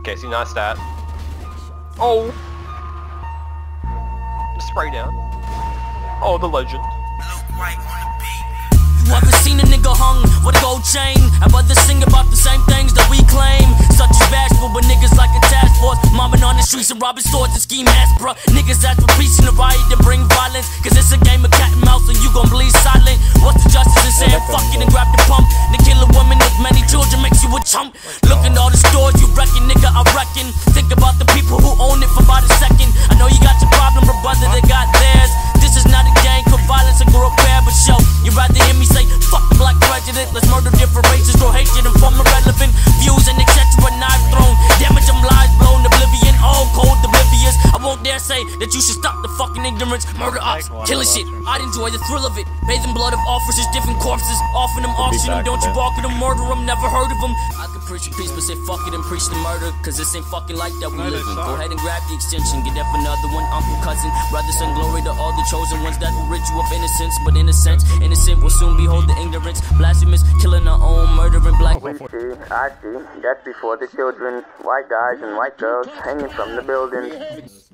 Okay, see, nice stat. Oh! Spray down. Oh, the legend. You ever seen a nigga hung with a gold chain? I'd rather sing about the same things that we claim. Such as bashful, but niggas like a task force. Mobbing on the streets and robbing stores and ski masks, bruh. Niggas ask for peace in the riot to bring violence. Cause it's a game of cat and mouse and you gon' bleed silent. What's the justice in saying fuck it and grab the pump? To kill a woman with many children makes you a chump. Look at all the stores you reckon, nigga, I reckon. Think about the people who own it for about a second. I know you got your problem, but brother, they got theirs. This is not a gang for violence and grow fair, but show you'd rather hear me say fuck the black president. Let's murder different races, throw hatred and form irrelevant views and etc. Knife thrown, damage them lives blown, oblivion, all cold, oblivious. I won't dare say that you should stop the fucking ignorance. Murder ops, killing shit. I'd enjoy the thrill of it. Bathing blood of officers, different corpses, offering them auction them. Don't you walk at them, murder them, never heard of them. I could preach a peace, but say fuck it and preach the murder. Cause this ain't fucking like that we live in. Go ahead and grab the extension, get up another one, uncle, cousin. Brother, send glory to all the chosen ones that will rid you of innocence. But in a sense, innocent will soon behold the ignorance. Blasphemous, killing our own, murdering black. We see, I see, death before the children. White guys and white girls hanging from the buildings.